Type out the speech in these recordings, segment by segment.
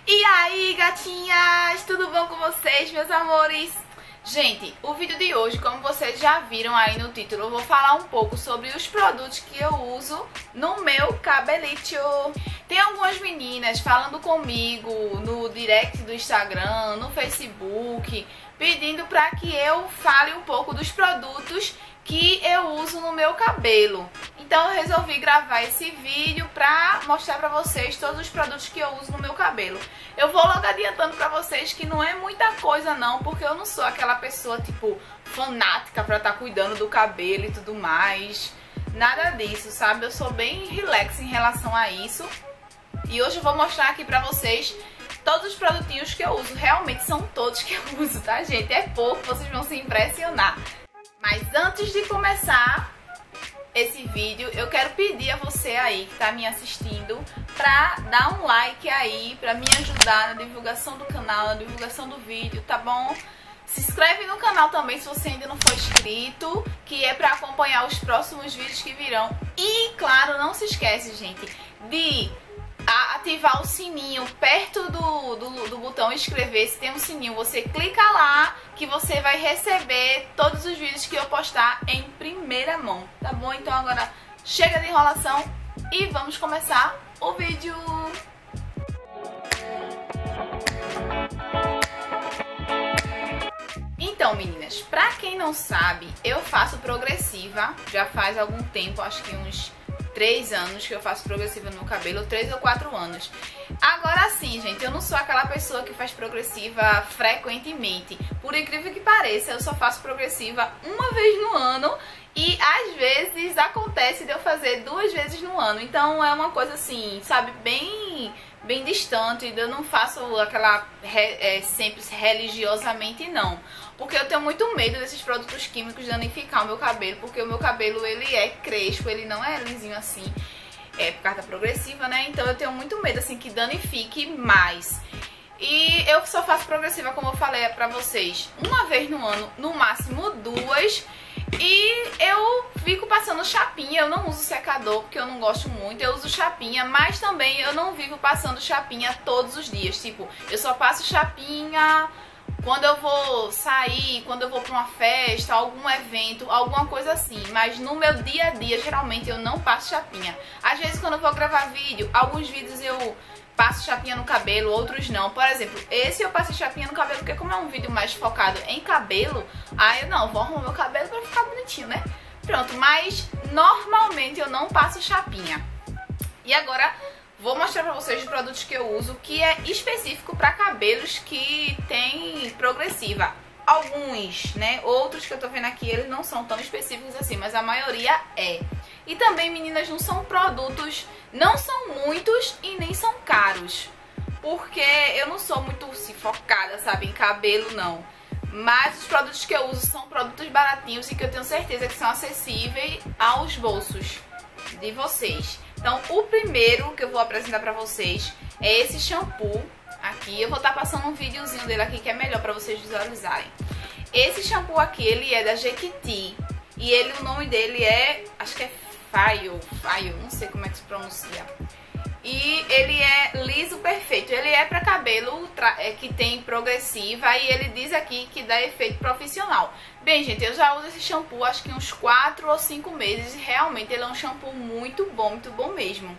E aí, gatinhas, tudo bom com vocês, meus amores? Gente, o vídeo de hoje, como vocês já viram aí no título, eu vou falar um pouco sobre os produtos que eu uso no meu cabelito. Tem algumas meninas falando comigo no direct do Instagram, no Facebook, pedindo para que eu fale um pouco dos produtos que eu uso no meu cabelo. Então eu resolvi gravar esse vídeo pra mostrar pra vocês todos os produtos que eu uso no meu cabelo. Eu vou logo adiantando pra vocês que não é muita coisa não, porque eu não sou aquela pessoa tipo fanática pra estar cuidando do cabelo e tudo mais. Nada disso, sabe? Eu sou bem relax em relação a isso. E hoje eu vou mostrar aqui pra vocês todos os produtinhos que eu uso. Realmente são todos que eu uso, tá, gente? É pouco, vocês vão se impressionar. Mas antes de começar esse vídeo, eu quero pedir a você aí que tá me assistindo pra dar um like aí, pra me ajudar na divulgação do canal, na divulgação do vídeo, tá bom? Se inscreve no canal também se você ainda não for inscrito, que é pra acompanhar os próximos vídeos que virão. E, claro, não se esquece, gente, de ativar o sininho perto do botão inscrever-se. Tem um sininho, você clica lá que você vai receber todos os vídeos que eu postar em primeira mão, tá bom? Então agora chega de enrolação e vamos começar o vídeo. Então, meninas, pra quem não sabe, eu faço progressiva já faz algum tempo, acho que uns 3 anos que eu faço progressiva no meu cabelo, 3 ou 4 anos. Agora sim, gente, eu não sou aquela pessoa que faz progressiva frequentemente. Por incrível que pareça, eu só faço progressiva uma vez no ano e às vezes acontece de eu fazer 2 vezes no ano. Então é uma coisa assim, sabe, bem distante. Eu não faço aquela sempre religiosamente, não. Porque eu tenho muito medo desses produtos químicos danificar o meu cabelo, porque o meu cabelo ele é crespo, ele não é lisinho assim, por causa da progressiva, né? Então eu tenho muito medo assim que danifique mais. E eu só faço progressiva, como eu falei pra vocês, uma vez no ano, no máximo 2. E eu fico passando chapinha, eu não uso secador porque eu não gosto muito, eu uso chapinha, mas também eu não vivo passando chapinha todos os dias. Tipo, eu só passo chapinha quando eu vou sair, quando eu vou pra uma festa, algum evento, alguma coisa assim. Mas no meu dia a dia, geralmente, eu não passo chapinha. Às vezes, quando eu vou gravar vídeo, alguns vídeos eu passo chapinha no cabelo, outros não. Por exemplo, esse eu passo chapinha no cabelo porque como é um vídeo mais focado em cabelo, aí eu não, vou arrumar meu cabelo pra ficar bonitinho, né? Pronto, mas normalmente eu não passo chapinha. E agora vou mostrar pra vocês os produtos que eu uso, que é específico pra cabelos que tem progressiva. Alguns, né? Outros que eu tô vendo aqui, eles não são tão específicos assim, mas a maioria é. E também, meninas, não são produtos, não são muitos e nem são caros. Porque eu não sou muito focada, sabe, em cabelo, não. Mas os produtos que eu uso são produtos baratinhos e que eu tenho certeza que são acessíveis aos bolsos de vocês. Então, o primeiro que eu vou apresentar pra vocês é esse shampoo aqui. Eu vou estar passando um videozinho dele aqui que é melhor pra vocês visualizarem. Esse shampoo aqui, ele é da Jequiti. E ele, o nome dele é, acho que é Faio, não sei como é que se pronuncia. E ele é liso perfeito. Ele é pra cabelo que tem progressiva e ele diz aqui que dá efeito profissional. Bem, gente, eu já uso esse shampoo acho que uns 4 ou 5 meses e realmente ele é um shampoo muito bom mesmo.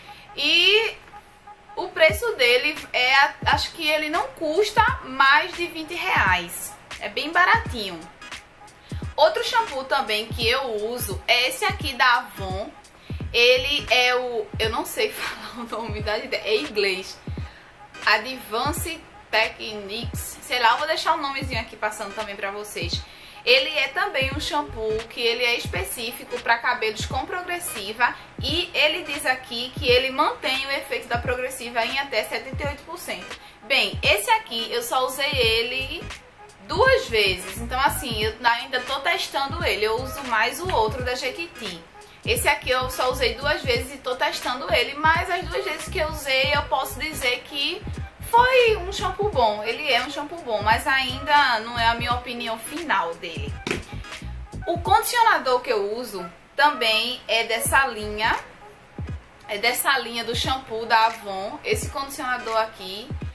E o preço dele é, acho que ele não custa mais de R$20. É bem baratinho. Outro shampoo também que eu uso é esse aqui da Avon. Ele é eu não sei falar o nome da ideia, é em inglês. Advanced Techniques, sei lá, eu vou deixar o nomezinho aqui passando também pra vocês. Ele é também um shampoo que ele é específico para cabelos com progressiva e ele diz aqui que ele mantém o efeito da progressiva em até 78%. Bem, esse aqui eu só usei ele 2 vezes, então assim, eu ainda tô testando ele, eu uso mais o outro da Jequiti. Esse aqui eu só usei 2 vezes e tô testando ele, mas as 2 vezes que eu usei eu posso dizer que foi um shampoo bom. Ele é um shampoo bom, mas ainda não é a minha opinião final dele. O condicionador que eu uso também é dessa linha. É dessa linha do shampoo da Avon. Esse condicionador aqui.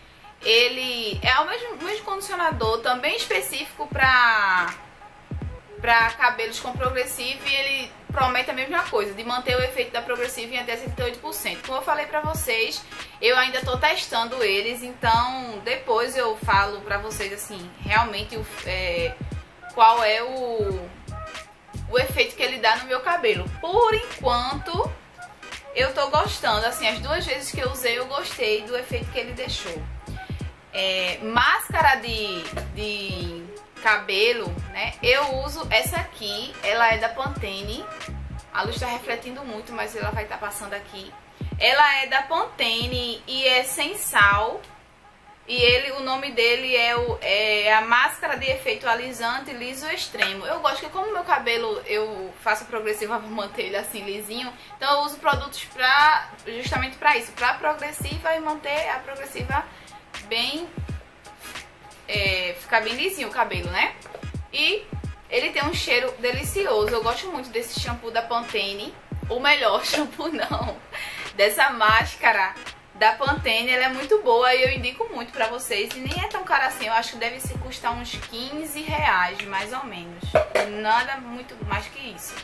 Ele é o mesmo condicionador, também específico para cabelos com progressiva, e ele promete a mesma coisa, de manter o efeito da progressiva em até 78%. Como eu falei pra vocês, eu ainda tô testando eles, então depois eu falo pra vocês, assim, realmente qual é o efeito que ele dá no meu cabelo. Por enquanto, eu tô gostando, assim, as 2 vezes que eu usei, eu gostei do efeito que ele deixou. Máscara de cabelo, né? Eu uso essa aqui, ela é da Pantene. A luz tá refletindo muito, mas ela vai estar passando aqui. Ela é da Pantene e é sem sal. E o nome dele é a máscara de efeito alisante liso extremo. Eu gosto que, como meu cabelo eu faço progressiva para manter ele assim lisinho, então eu uso produtos justamente para isso, para progressiva, e manter a progressiva bem ficar bem lisinho o cabelo, né? E ele tem um cheiro delicioso. Eu gosto muito desse shampoo da Pantene. O melhor shampoo não, dessa máscara da Pantene, ela é muito boa e eu indico muito pra vocês. E nem é tão cara assim, eu acho que deve se custar uns 15 reais, mais ou menos. Nada muito mais que isso.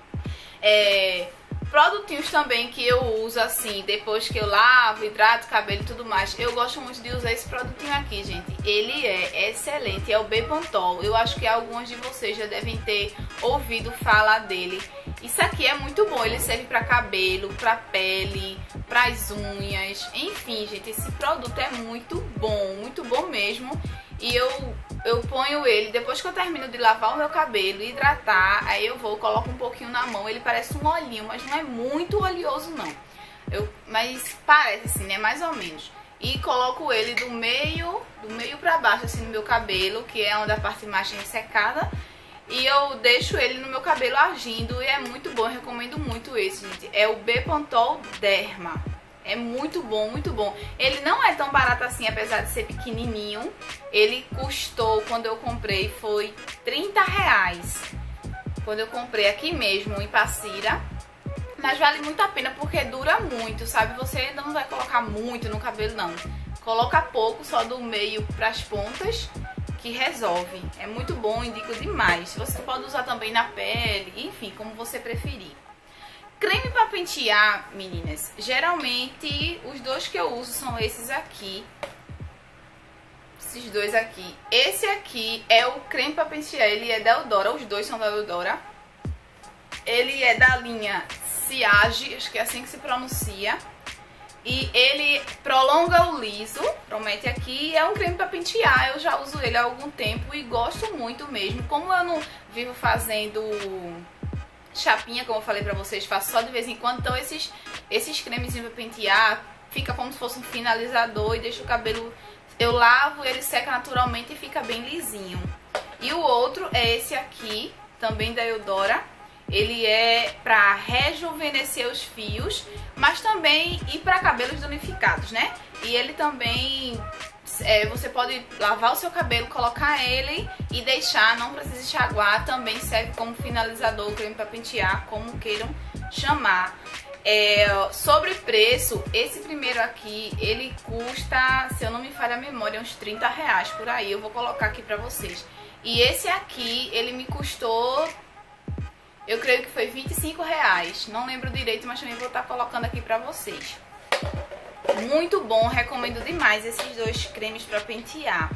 Produtinhos também que eu uso assim, depois que eu lavo, hidrato o cabelo e tudo mais. Eu gosto muito de usar esse produtinho aqui, gente. Ele é excelente, é o Bepantol. Eu acho que alguns de vocês já devem ter ouvido falar dele. Isso aqui é muito bom, ele serve pra cabelo, pra pele, pras unhas. Enfim, gente, esse produto é muito bom mesmo. E eu ponho ele, depois que eu termino de lavar o meu cabelo, hidratar, aí eu coloco um pouquinho na mão. Ele parece um olhinho, mas não é muito oleoso não. Mas parece assim, né, mais ou menos. E coloco ele do meio pra baixo, assim, no meu cabelo, que é onde a parte mais ressecada. E eu deixo ele no meu cabelo agindo, e é muito bom, eu recomendo muito esse, gente. É o Bepantol Derma. É muito bom, muito bom. Ele não é tão barato assim, apesar de ser pequenininho. Ele custou, quando eu comprei, foi 30 reais. Quando eu comprei aqui mesmo, em Passira. Mas vale muito a pena, porque dura muito, sabe? Você não vai colocar muito no cabelo, não. Coloca pouco, só do meio pras pontas, que resolve. É muito bom, indico demais. Você pode usar também na pele, enfim, como você preferir. Creme para pentear, meninas, geralmente os 2 que eu uso são esses aqui. Esses 2 aqui. Esse aqui é o creme para pentear, ele é da Eudora, os 2 são da Eudora. Ele é da linha Siage, acho que é assim que se pronuncia. E ele prolonga o liso, promete aqui, é um creme para pentear. Eu já uso ele há algum tempo e gosto muito mesmo. Como eu não vivo fazendo chapinha, como eu falei pra vocês, faço só de vez em quando, então esses cremezinhos pra pentear fica como se fosse um finalizador e deixa o cabelo, eu lavo, ele seca naturalmente e fica bem lisinho. E o outro é esse aqui, também da Eudora. Ele é pra rejuvenescer os fios, mas também ir pra cabelos danificados, né? E ele também você pode lavar o seu cabelo, colocar ele e deixar, não precisa enxaguar. Também serve como finalizador, creme para pentear, como queiram chamar. Sobre preço, esse primeiro aqui, ele custa, se eu não me falha a memória, uns 30 reais por aí. Eu vou colocar aqui pra vocês. E esse aqui, ele me custou, eu creio que foi 25 reais. Não lembro direito, mas também vou estar colocando aqui pra vocês. Muito bom, recomendo demais esses 2 cremes para pentear.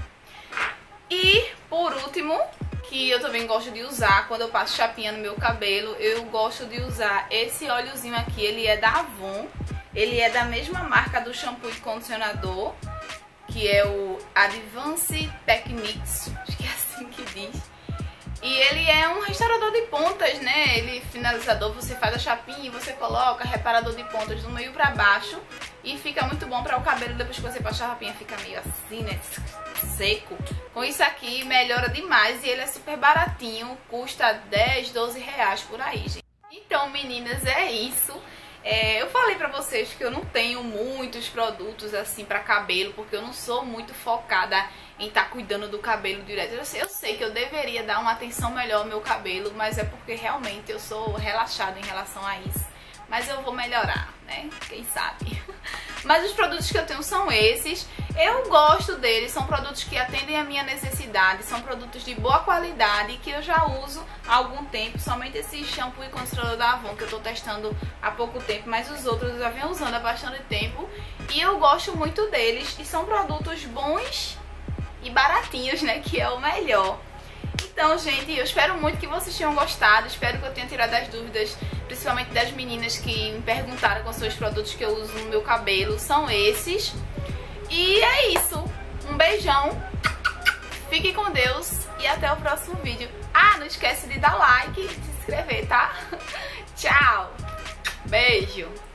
E por último, que eu também gosto de usar quando eu passo chapinha no meu cabelo, eu gosto de usar esse óleozinho aqui. Ele é da Avon, ele é da mesma marca do shampoo e condicionador, que é o Advanced Techniques, acho que é assim que diz. E ele é um restaurador de pontas, né? Ele finalizador, você faz a chapinha e você coloca reparador de pontas do meio pra baixo. E fica muito bom para o cabelo, depois que você passa a chapinha fica meio assim, né? Seco. Com isso aqui melhora demais e ele é super baratinho, custa 10, 12 reais por aí, gente. Então, meninas, é isso. Eu falei pra vocês que eu não tenho muitos produtos assim pra cabelo, porque eu não sou muito focada em estar cuidando do cabelo direto. Eu sei que eu deveria dar uma atenção melhor ao meu cabelo, mas é porque realmente eu sou relaxada em relação a isso. Mas eu vou melhorar, né? Quem sabe? Mas os produtos que eu tenho são esses. Eu gosto deles, são produtos que atendem a minha necessidade, são produtos de boa qualidade que eu já uso há algum tempo. Somente esse shampoo e condicionador da Avon que eu tô testando há pouco tempo, mas os outros eu já venho usando há bastante tempo. E eu gosto muito deles e são produtos bons e baratinhos, né, que é o melhor. Então, gente, eu espero muito que vocês tenham gostado, espero que eu tenha tirado as dúvidas, principalmente das meninas que me perguntaram quais são os produtos que eu uso no meu cabelo, são esses. E é isso, um beijão, fique com Deus e até o próximo vídeo. Ah, não esquece de dar like e de se inscrever, tá? Tchau, beijo!